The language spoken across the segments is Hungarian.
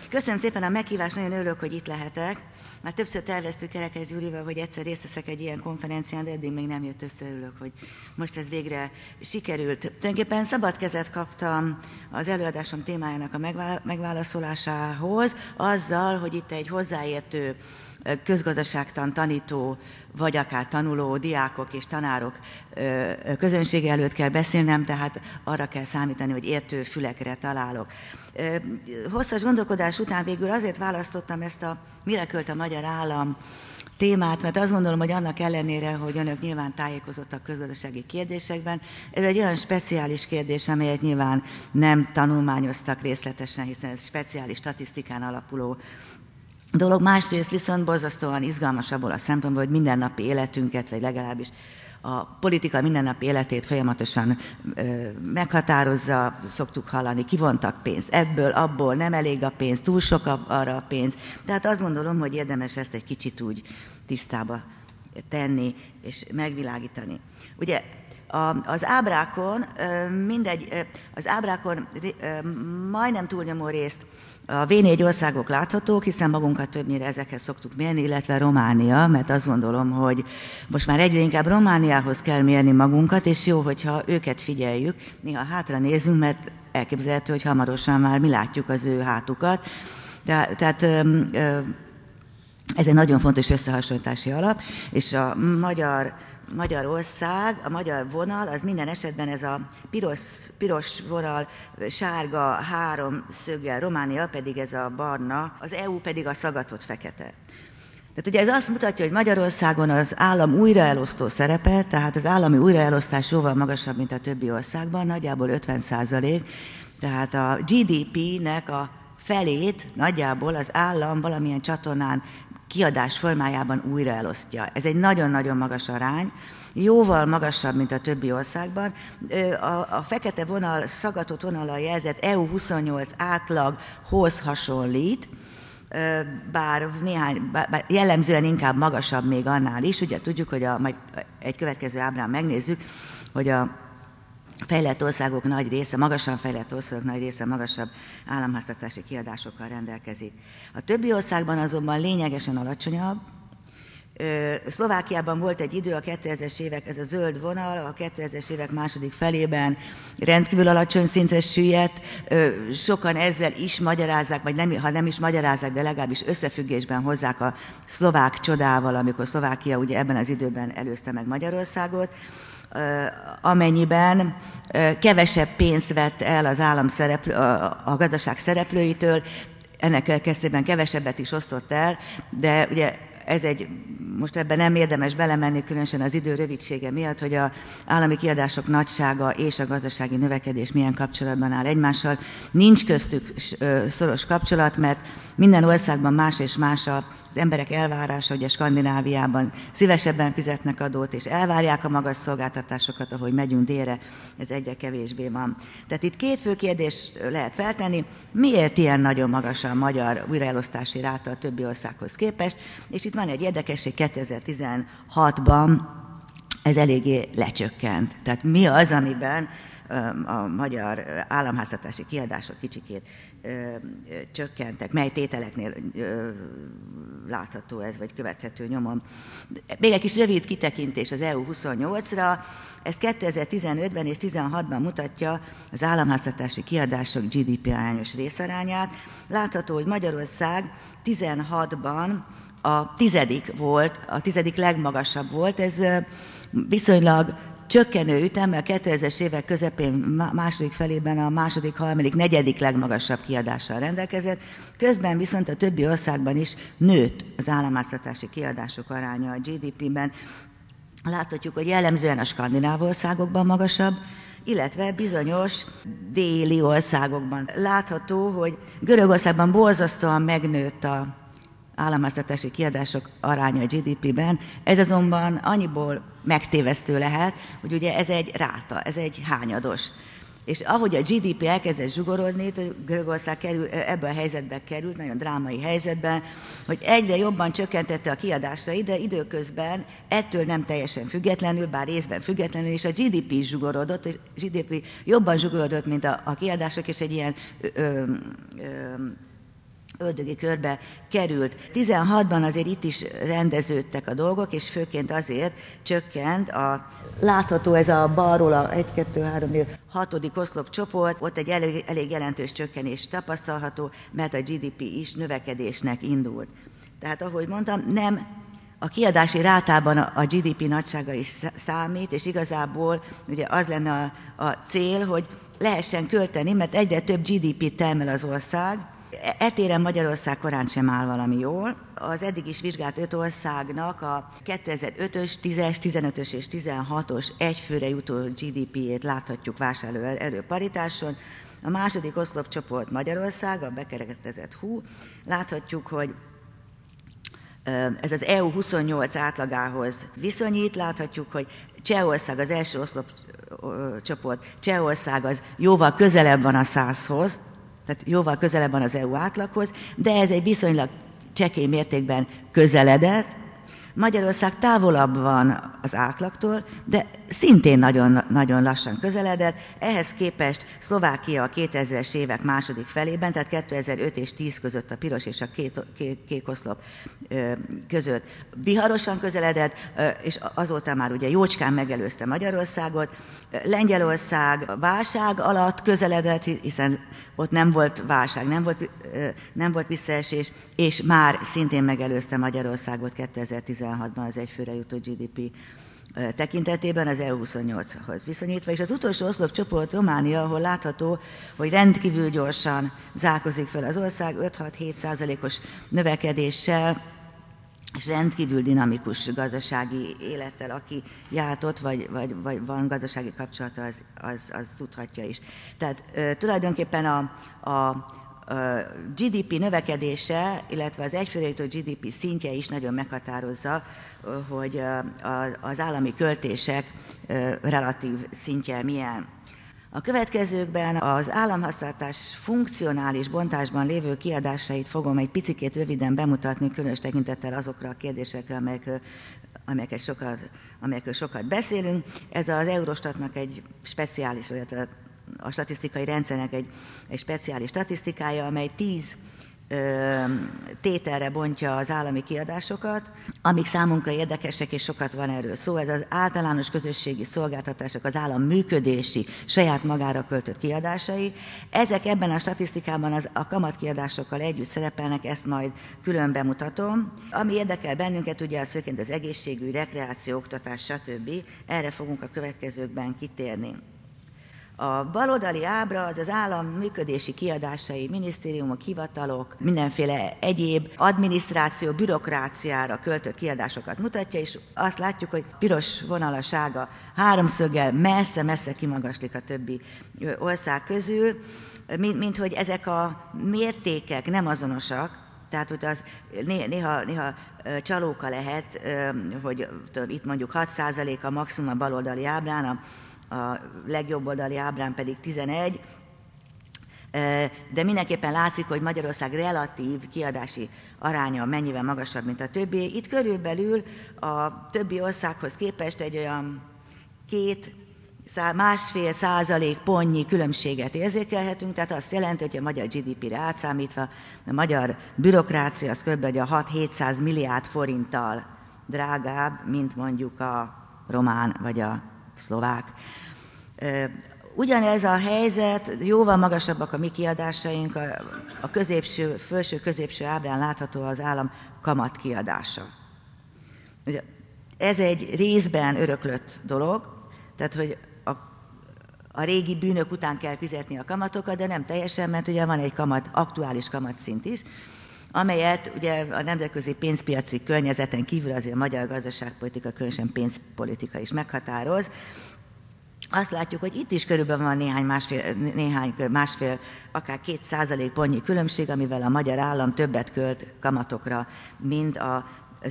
Köszönöm szépen a meghívást, nagyon örülök, hogy itt lehetek. Már többször terveztük Kerekes Gyurival, hogy egyszer részt veszek egy ilyen konferencián, de eddig még nem jött össze, örülök, hogy most ez végre sikerült. Tulajdonképpen szabad kezet kaptam az előadásom témájának a megválaszolásához, azzal, hogy itt egy hozzáértő közgazdaságtan tanító, vagy akár tanuló diákok és tanárok közönsége előtt kell beszélnem, tehát arra kell számítani, hogy értő fülekre találok. Hosszas gondolkodás után végül azért választottam ezt a mire költ a magyar állam témát, mert azt gondolom, hogy annak ellenére, hogy önök nyilván tájékozottak közgazdasági kérdésekben, ez egy olyan speciális kérdés, amelyet nyilván nem tanulmányoztak részletesen, hiszen ez speciális statisztikán alapuló dolog. Másrészt viszont borzasztóan izgalmas abból a szempontból, hogy mindennapi életünket, vagy legalábbis a politika mindennapi életét folyamatosan meghatározza, szoktuk hallani, kivontak pénzt ebből, abból, nem elég a pénz, túl sok arra a pénz. Tehát azt gondolom, hogy érdemes ezt egy kicsit úgy tisztába tenni és megvilágítani. Ugye az ábrákon majdnem túlnyomó részt a V4 országok láthatók, hiszen magunkat többnyire ezekhez szoktuk mérni, illetve Románia, mert azt gondolom, hogy most már egyre inkább Romániához kell mérni magunkat, és jó, hogyha őket figyeljük, néha hátra nézünk, mert elképzelhető, hogy hamarosan már mi látjuk az ő hátukat. Tehát ez egy nagyon fontos összehasonlítási alap, és a Magyarország, a magyar vonal, az minden esetben ez a piros vonal, sárga három szöggel, Románia pedig ez a barna, az EU pedig a szaggatott fekete. Tehát ugye ez azt mutatja, hogy Magyarországon az állam újraelosztó szerepe, tehát az állami újraelosztás jóval magasabb, mint a többi országban, nagyjából 50%, tehát a GDP-nek a felét nagyjából az állam valamilyen csatornán kiadás formájában újraelosztja. Ez egy nagyon-nagyon magas arány, jóval magasabb, mint a többi országban. A fekete vonal, szaggatott vonallal jelzett EU28 átlaghoz hasonlít, bár jellemzően inkább magasabb még annál is. Ugye tudjuk, hogy majd egy következő ábrán megnézzük, hogy a fejlett országok nagy része, magasan fejlett országok nagy része magasabb államháztartási kiadásokkal rendelkezik. A többi országban azonban lényegesen alacsonyabb. Szlovákiában volt egy idő, a 2000-es évek, ez a zöld vonal, a 2000-es évek második felében rendkívül alacsony szintre süllyedt. Sokan ezzel is magyarázzák, vagy ha nem is magyarázzák, de legalábbis összefüggésben hozzák a szlovák csodával, amikor Szlovákia ugye ebben az időben előzte meg Magyarországot, amennyiben kevesebb pénzt vett el az állam a gazdaság szereplőitől, ennek következtében kevesebbet is osztott el, de ugye most ebben nem érdemes belemenni, különösen az idő rövidsége miatt, hogy az állami kiadások nagysága és a gazdasági növekedés milyen kapcsolatban áll egymással. Nincs köztük szoros kapcsolat, mert minden országban más és más az emberek elvárása, hogy a Skandináviában szívesebben fizetnek adót, és elvárják a magas szolgáltatásokat, ahogy megyünk délre, ez egyre kevésbé van. Tehát itt két fő kérdést lehet feltenni, miért ilyen nagyon magas a magyar újraelosztási ráta a többi országhoz képest, és itt van egy érdekesség, 2016-ban ez eléggé lecsökkent. Tehát mi az, amiben a magyar államháztartási kiadások kicsikét csökkentek, mely tételeknél látható ez, vagy követhető nyomon. Még egy kis rövid kitekintés az EU28-ra, ez 2015-ben és 2016-ban mutatja az államháztartási kiadások GDP arányos részarányát. Látható, hogy Magyarország 16-ban a tizedik legmagasabb volt, ez viszonylag csökkenő ütemmel 2000-es évek közepén, második felében a második, harmadik, negyedik legmagasabb kiadással rendelkezett. Közben viszont a többi országban is nőtt az államháztartási kiadások aránya a GDP-ben. Láthatjuk, hogy jellemzően a skandináv országokban magasabb, illetve bizonyos déli országokban. Látható, hogy Görögországban borzasztóan megnőtt az államháztartási kiadások aránya a GDP-ben, ez azonban annyiból megtévesztő lehet, hogy ugye ez egy ráta, ez egy hányados. És ahogy a GDP elkezdett zsugorodni, hogy Görögország ebbe a helyzetbe került, nagyon drámai helyzetben, hogy egyre jobban csökkentette a kiadásait, de időközben ettől nem teljesen függetlenül, bár részben függetlenül, és a GDP is zsugorodott, és a GDP jobban zsugorodott, mint a kiadások, és egy ilyen ördögi körbe került. 16-ban azért itt is rendeződtek a dolgok, és főként azért csökkent látható ez a balról a 1, 2, 3, 6. oszlopcsoport, ott egy elég jelentős csökkenés tapasztalható, mert a GDP is növekedésnek indult. Tehát ahogy mondtam, nem a kiadási rátában a GDP nagysága is számít, és igazából ugye az lenne a cél, hogy lehessen költeni, mert egyre több GDP-t termel az ország. Etéren Magyarország korán sem áll valami jól. Az eddig is vizsgált 5 országnak a 2005-ös, 10-es, 15-ös és 16-os egyfőre jutó GDP-jét láthatjuk vásárlóerő paritáson. A második oszlopcsoport Magyarország, a bekereketezett hú. Láthatjuk, hogy ez az EU 28 átlagához viszonyít, láthatjuk, hogy Csehország az első oszlopcsoport, Csehország az jóval közelebb van a 100-hoz, tehát jóval közelebb van az EU átlaghoz, de ez egy viszonylag csekély mértékben közeledett. Magyarország távolabb van az átlagtól, de szintén nagyon, nagyon lassan közeledett. Ehhez képest Szlovákia a 2000-es évek második felében, tehát 2005 és 10 között a piros és a kék oszlop között viharosan közeledett, és azóta már ugye jócskán megelőzte Magyarországot. Lengyelország válság alatt közeledett, hiszen ott nem volt válság, nem volt visszaesés, és már szintén megelőzte Magyarországot 2016-ban az egyfőre jutó GDP tekintetében az EU28-hoz viszonyítva, és az utolsó oszlopcsoport Románia, ahol látható, hogy rendkívül gyorsan zárkózik fel az ország, 5-6-7%-os növekedéssel, és rendkívül dinamikus gazdasági élettel, aki járt ott, vagy van gazdasági kapcsolata, az tudhatja is. Tehát tulajdonképpen a GDP növekedése, illetve az egyfőre jutó GDP szintje is nagyon meghatározza, hogy az állami költések relatív szintje milyen. A következőkben az államháztartás funkcionális bontásban lévő kiadásait fogom egy picikét röviden bemutatni, különös tekintettel azokra a kérdésekre, amelyekről sokat beszélünk. Ez az Eurostatnak egy speciális, illetve a statisztikai rendszernek egy speciális statisztikája, amely 10 tételre bontja az állami kiadásokat, amik számunkra érdekesek, és sokat van erről szó. Ez az általános közösségi szolgáltatások, az állam működési, saját magára költött kiadásai. Ezek ebben a statisztikában a kamatkiadásokkal együtt szerepelnek, ezt majd külön bemutatom. Ami érdekel bennünket, ugye az főként az egészségügy, rekreáció, oktatás, stb. Erre fogunk a következőkben kitérni. A baloldali ábra az az állam működési kiadásai, minisztériumok, hivatalok, mindenféle egyéb adminisztráció, bürokráciára költött kiadásokat mutatja, és azt látjuk, hogy piros vonal a sárga háromszöggel messze-messze kimagaslik a többi ország közül, mint hogy ezek a mértékek nem azonosak. Tehát hogy az néha csalóka lehet, hogy itt mondjuk 6% a maximum a baloldali ábrán, a legjobb oldali ábrán pedig 11, de mindenképpen látszik, hogy Magyarország relatív kiadási aránya mennyivel magasabb, mint a többi. Itt körülbelül a többi országhoz képest egy olyan 1,5% pontnyi különbséget érzékelhetünk, tehát azt jelenti, hogy a magyar GDP-re átszámítva a magyar bürokrácia az kb. 6-700 milliárd forinttal drágább, mint mondjuk a román vagy a szlovák. Ugyanez a helyzet, jóval magasabbak a mi kiadásaink, a felső-középső ábrán látható az állam kamatkiadása. Ez egy részben öröklött dolog, tehát hogy a régi bűnök után kell fizetni a kamatokat, de nem teljesen, mert ugye van egy aktuális kamatszint is, amelyet ugye a nemzetközi pénzpiaci környezeten kívül azért a magyar gazdaságpolitika, különösen pénzpolitika is meghatároz. Azt látjuk, hogy itt is körülbelül van néhány másfél, akár 2% pontnyi különbség, amivel a magyar állam többet költ kamatokra, mint a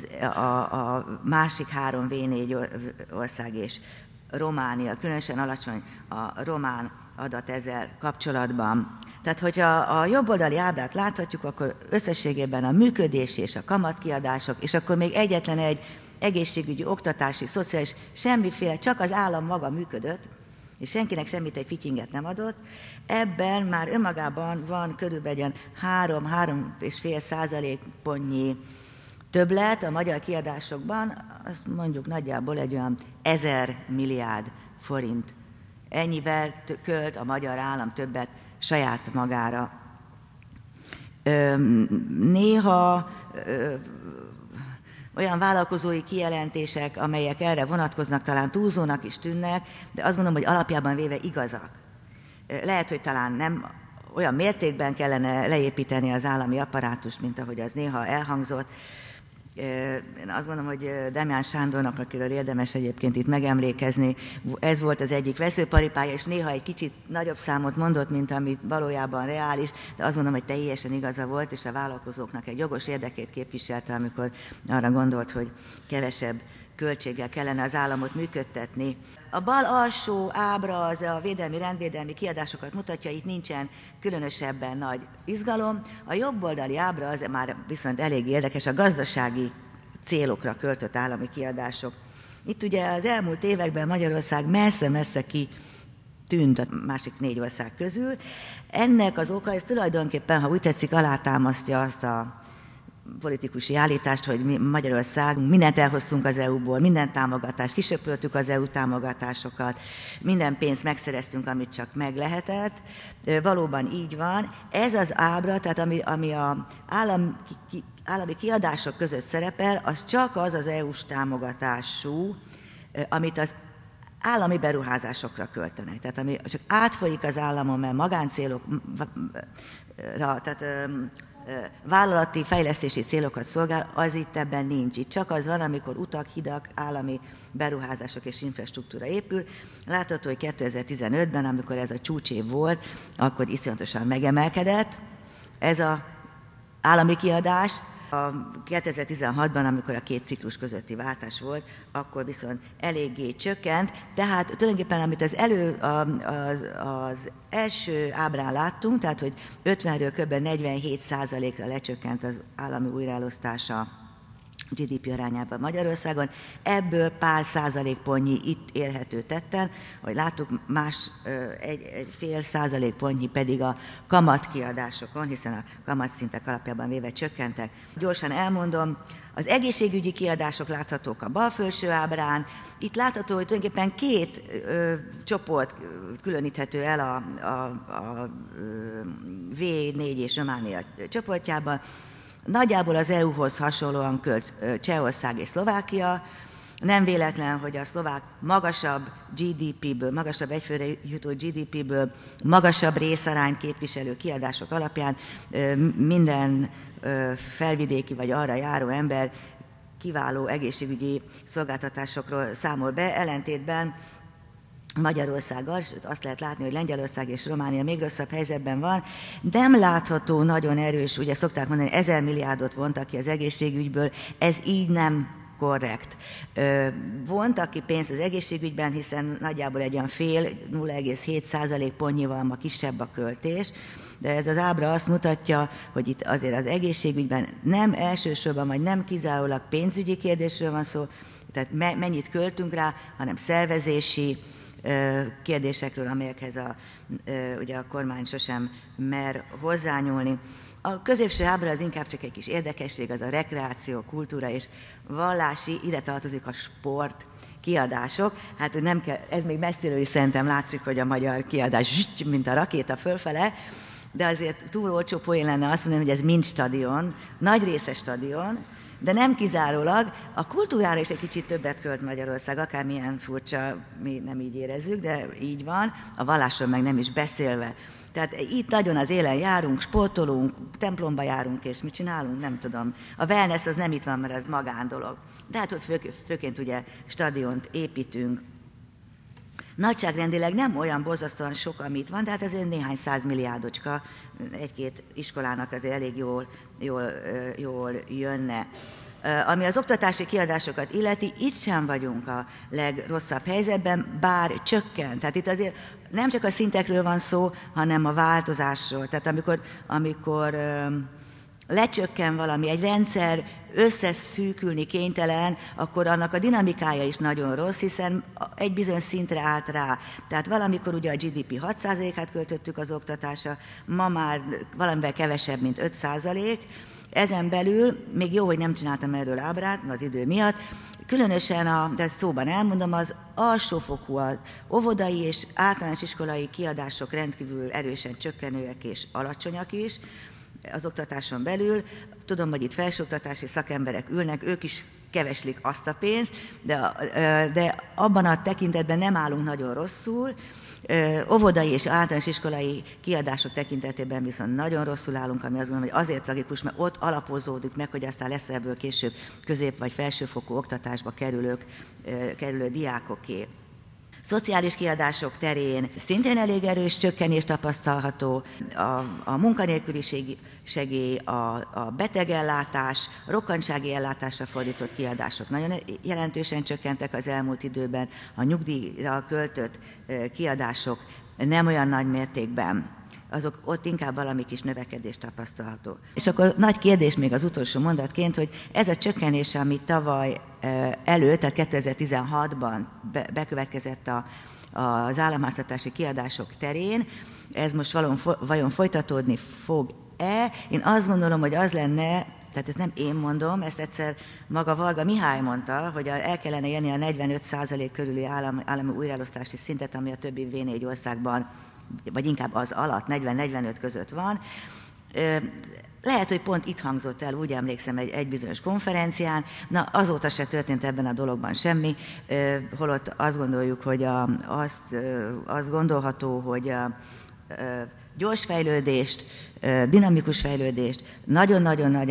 másik 3 V4 ország és Románia. Különösen alacsony a román adat ezzel kapcsolatban. Tehát, hogyha a jobboldali ábrát láthatjuk, akkor összességében a működési és a kamatkiadások, és akkor még egyetlen egy egészségügyi, oktatási, szociális, semmiféle, csak az állam maga működött, és senkinek semmit, egy fityinget nem adott, ebben már önmagában van körülbelül 3-3,5% többlet a magyar kiadásokban, azt mondjuk nagyjából egy olyan 1000 milliárd forint. Ennyivel költ a magyar állam többet saját magára. Néha olyan vállalkozói kijelentések, amelyek erre vonatkoznak, talán túlzónak is tűnnek, de azt gondolom, hogy alapjában véve igazak. Lehet, hogy talán nem olyan mértékben kellene leépíteni az állami apparátust, mint ahogy az néha elhangzott. Én azt gondolom, hogy Demján Sándornak, akiről érdemes egyébként itt megemlékezni, ez volt az egyik veszőparipája, és néha egy kicsit nagyobb számot mondott, mint amit valójában reális, de azt gondolom, hogy teljesen igaza volt, és a vállalkozóknak egy jogos érdekét képviselte, amikor arra gondolt, hogy kevesebb költséggel kellene az államot működtetni. A bal alsó ábra az a védelmi, rendvédelmi kiadásokat mutatja, itt nincsen különösebben nagy izgalom. A jobb oldali ábra az már viszont elég érdekes, a gazdasági célokra költött állami kiadások. Itt ugye az elmúlt években Magyarország messze-messze kitűnt a másik 4 ország közül. Ennek az oka, ez tulajdonképpen, ha úgy tetszik, alátámasztja azt a politikusi állítást, hogy mi Magyarország mindent elhoztunk az EU-ból, minden támogatást, kisöpöltük az EU támogatásokat, minden pénzt megszereztünk, amit csak meg lehetett. Valóban így van. Ez az ábra, tehát ami a állami kiadások között szerepel, az csak az EU-s támogatású, amit az állami beruházásokra költenek. Tehát ami csak átfolyik az államon, mert magáncélokra, tehát vállalati fejlesztési célokat szolgál, az itt ebben nincs. Itt csak az van, amikor utak, hidak, állami beruházások és infrastruktúra épül. Látható, hogy 2015-ben, amikor ez a csúcsév volt, akkor iszonyatosan megemelkedett ez az állami kiadás. A 2016-ban, amikor a 2 ciklus közötti váltás volt, akkor viszont eléggé csökkent. Tehát tulajdonképpen, amit az első ábrán láttunk, tehát hogy 50-ről kb. 47%-ra lecsökkent az állami újraelosztása GDP arányában Magyarországon, ebből pár százalékpontnyi itt érhető tetten, ahogy láttuk, egy fél százalékpontnyi pedig a kamatkiadásokon, hiszen a kamatszintek alapjában véve csökkentek. Gyorsan elmondom, az egészségügyi kiadások láthatók a bal felső ábrán. Itt látható, hogy tulajdonképpen 2 csoport különíthető el a V4 és Románia csoportjában. Nagyjából az EU-hoz hasonlóan költ Csehország és Szlovákia. Nem véletlen, hogy a szlovák magasabb GDP-ből, magasabb egyfőre jutó GDP-ből, magasabb részarányt képviselő kiadások alapján minden felvidéki vagy arra járó ember kiváló egészségügyi szolgáltatásokról számol be, ellentétben Magyarországgal, azt lehet látni, hogy Lengyelország és Románia még rosszabb helyzetben van. Nem látható nagyon erős, ugye szokták mondani, 1000 milliárdot vontak ki az egészségügyből, ez így nem korrekt. Vontak ki pénzt az egészségügyben, hiszen nagyjából egy olyan fél, 0,7% pontnyival ma kisebb a költés, de ez az ábra azt mutatja, hogy itt azért az egészségügyben nem elsősorban, vagy nem kizárólag pénzügyi kérdésről van szó, tehát mennyit költünk rá, hanem szervezési kérdésekről, amelyekhez ugye a kormány sosem mer hozzányúlni. A középső ábra az inkább csak egy kis érdekesség, az a rekreáció, kultúra és vallási, ide tartozik a sport kiadások. Hát hogy nem kell, ez még messziről is szerintem látszik, hogy a magyar kiadás mint a rakéta fölfele, de azért túl olcsó poén lenne azt mondani, hogy ez mind stadion, nagy része stadion, de nem kizárólag, a kultúrára is egy kicsit többet költ Magyarország, akármilyen furcsa, mi nem így érezzük, de így van, a vallásról meg nem is beszélve. Tehát itt nagyon az élen járunk, sportolunk, templomba járunk, és mit csinálunk, nem tudom. A wellness az nem itt van, mert az magándolog. De hát főként ugye stadiont építünk. Nagyságrendileg nem olyan borzasztóan sok, amit van, de hát azért néhány 100 milliárdocska, 1-2 iskolának azért elég jól jönne. Ami az oktatási kiadásokat illeti, itt sem vagyunk a legrosszabb helyzetben, bár csökkent. Tehát itt azért nem csak a szintekről van szó, hanem a változásról. Tehát amikor lecsökken valami, egy rendszer összeszűkülni kénytelen, akkor annak a dinamikája is nagyon rossz, hiszen egy bizonyos szintre állt rá. Tehát valamikor ugye a GDP 6%-át költöttük az oktatásra, ma már valamivel kevesebb, mint 5%. Ezen belül, még jó, hogy nem csináltam erről ábrát az idő miatt, különösen, de szóban elmondom, az alsófokú, az óvodai és általános iskolai kiadások rendkívül erősen csökkenőek és alacsonyak is az oktatáson belül. Tudom, hogy itt felsőoktatási szakemberek ülnek, ők is keveslik azt a pénzt, de abban a tekintetben nem állunk nagyon rosszul. Óvodai és általános iskolai kiadások tekintetében viszont nagyon rosszul állunk, ami azt gondolom, hogy azért tragikus, mert ott alapozódik meg, hogy aztán lesz ebből később közép- vagy felsőfokú oktatásba kerülő diákoké. Szociális kiadások terén szintén elég erős csökkenés tapasztalható, a munkanélküliség segély, a betegellátás, rokkantsági ellátásra fordított kiadások nagyon jelentősen csökkentek az elmúlt időben, a nyugdíjra költött kiadások nem olyan nagy mértékben. Ott inkább valami kis növekedés tapasztalható. És akkor nagy kérdés még az utolsó mondatként, hogy ez a csökkenés, ami tavaly előtt, tehát 2016-ban bekövetkezett az államháztartási kiadások terén, ez most vajon folytatódni fog-e? Én azt gondolom, hogy az lenne, tehát ezt nem én mondom, ezt egyszer maga Varga Mihály mondta, hogy el kellene érni a 45% körüli állami újraelosztási szintet, ami a többi V4 országban, vagy inkább az alatt, 40-45 között van. Lehet, hogy pont itt hangzott el, úgy emlékszem, egy bizonyos konferencián, na azóta se történt ebben a dologban semmi, holott azt gondoljuk, hogy azt gondolható, hogy gyors fejlődést, dinamikus fejlődést, nagyon-nagyon nagy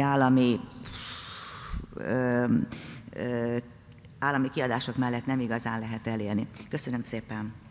állami kiadások mellett nem igazán lehet elérni. Köszönöm szépen!